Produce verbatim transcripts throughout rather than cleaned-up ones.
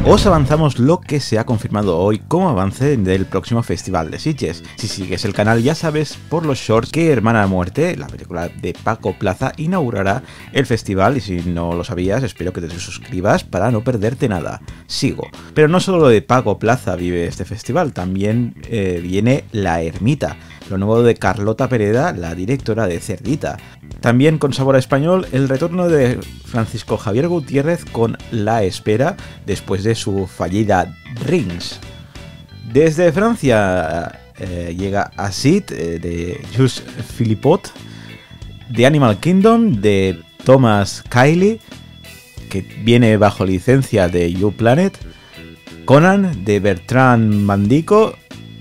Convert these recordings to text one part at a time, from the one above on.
os avanzamos lo que se ha confirmado hoy como avance del próximo Festival de Sitges. Si sigues el canal ya sabes por los shorts que Hermana Muerte, la película de Paco Plaza, inaugurará el festival, y si no lo sabías espero que te suscribas para no perderte nada. Sigo. Pero no solo de Paco Plaza vive este festival, también eh, viene La Ermita, lo nuevo de Carlota Pereda, la directora de Cerdita. También con sabor a español, el retorno de Francisco Javier Gutiérrez con La Espera, después de su fallida Rings. Desde Francia eh, llega Acid, eh, de Jules Philippot, de Animal Kingdom, de Thomas Kiley, que viene bajo licencia de YouPlanet, Conan, de Bertrand Mandico,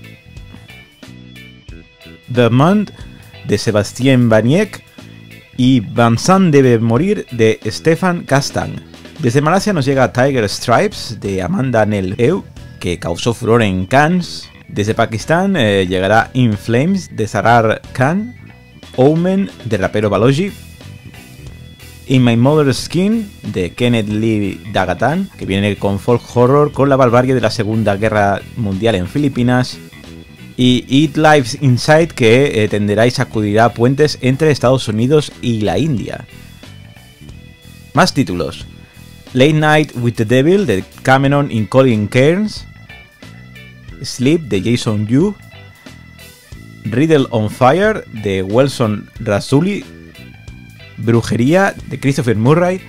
Vermont, de Sébastien Baniek, y Vincent debe morir, de Stefan Castang. Desde Malasia nos llega Tiger Stripes, de Amanda Nell Eu, que causó furor en Cannes. Desde Pakistán eh, llegará In Flames, de Sarar Khan, Omen, de rapero Balogi, In My Mother's Skin, de Kenneth Lee Dagatan, que viene con folk horror con la barbarie de la Segunda Guerra Mundial en Filipinas, y It Lives Inside, que eh, tenderá y sacudirá puentes entre Estados Unidos y la India. Más títulos: Late Night with the Devil, de Cameron y Colin Cairns, Sleep, de Jason Yu, Riddle on Fire, de Welson Rasuli, Brujería, de Christopher Murray,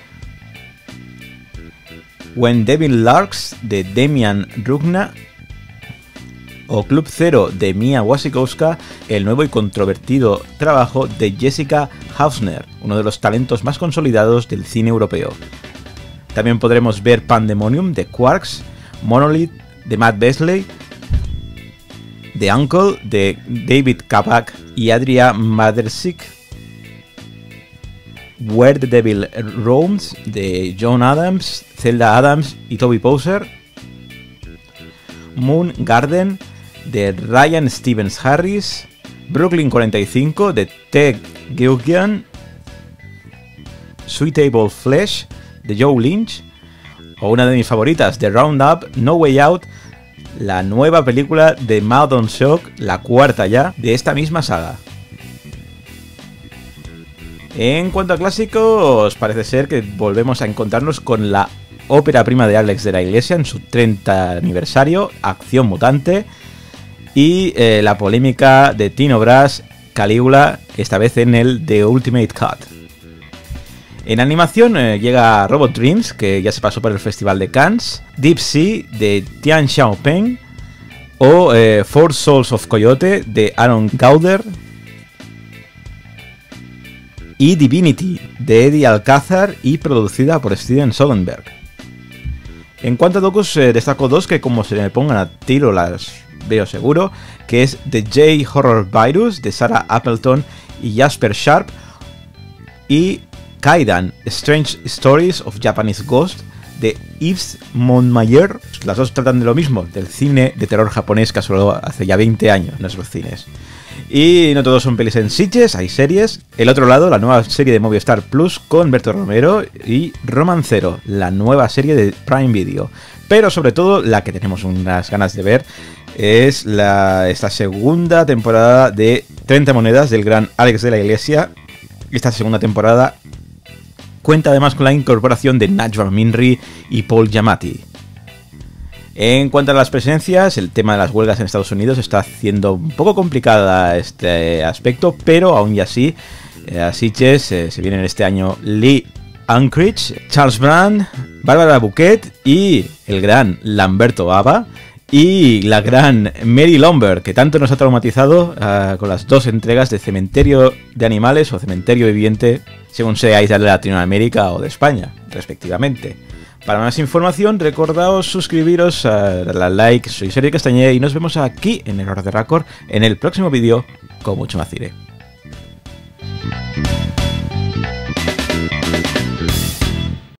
When Devil Larks, de Demian Rugna, o Club Zero, de Mia Wasikowska, el nuevo y controvertido trabajo de Jessica Hausner, uno de los talentos más consolidados del cine europeo. También podremos ver Pandemonium, de Quarks, Monolith, de Matt Beasley, The Uncle, de David Kabak y Adria Madersik, Where the Devil Roams, de John Adams, Zelda Adams y Toby Poser, Moon Garden, de Ryan Stevens Harris, Brooklyn cuarenta y cinco, de Ted Geoghegan, Suitable Flesh, de Joe Lynch, o una de mis favoritas, de Roundup, No Way Out, la nueva película de Madon Shock, la cuarta ya, de esta misma saga. En cuanto a clásicos, parece ser que volvemos a encontrarnos con la ópera prima de Alex de la Iglesia en su treinta aniversario, Acción Mutante, y eh, la polémica de Tino Brass, Calígula, esta vez en el The Ultimate Cut. En animación eh, llega Robot Dreams, que ya se pasó por el Festival de Cannes, Deep Sea, de Tian Xiaopeng, o eh, Four Souls of Coyote, de Aaron Gauder, y Divinity, de Eddie Alcázar y producida por Steven Soderbergh. En cuanto a docus, eh, destaco dos que como se me pongan a tiro las veo seguro, que es The J-Horror Virus, de Sarah Appleton y Jasper Sharp, y Kaidan, Strange Stories of Japanese Ghost, de Yves Montmayor. Las dos tratan de lo mismo, del cine de terror japonés que ha solo hace ya veinte años en nuestros cines. Y no todos son pelis en Sitges, hay series. El otro lado, la nueva serie de Movistar Plus con Berto Romero, y Romancero, la nueva serie de Prime Video. Pero sobre todo, la que tenemos unas ganas de ver es la, esta segunda temporada de treinta monedas del gran Alex de la Iglesia. Esta segunda temporada cuenta además con la incorporación de Najwa Minri y Paul Giamatti. En cuanto a las presencias, el tema de las huelgas en Estados Unidos está haciendo un poco complicada este aspecto, pero aún y así, eh, a Sitges eh, se vienen este año Lee Unkrich, Charles Brand, Bárbara Bouquet y el gran Lamberto Bava, y la gran Mary Lomberg, que tanto nos ha traumatizado uh, con las dos entregas de Cementerio de Animales o Cementerio Viviente, según seáis de Latinoamérica o de España, respectivamente. Para más información, recordaos suscribiros, a darle al like, soy Sergio Castañé y nos vemos aquí en Error de Raccord en el próximo vídeo con mucho más cine.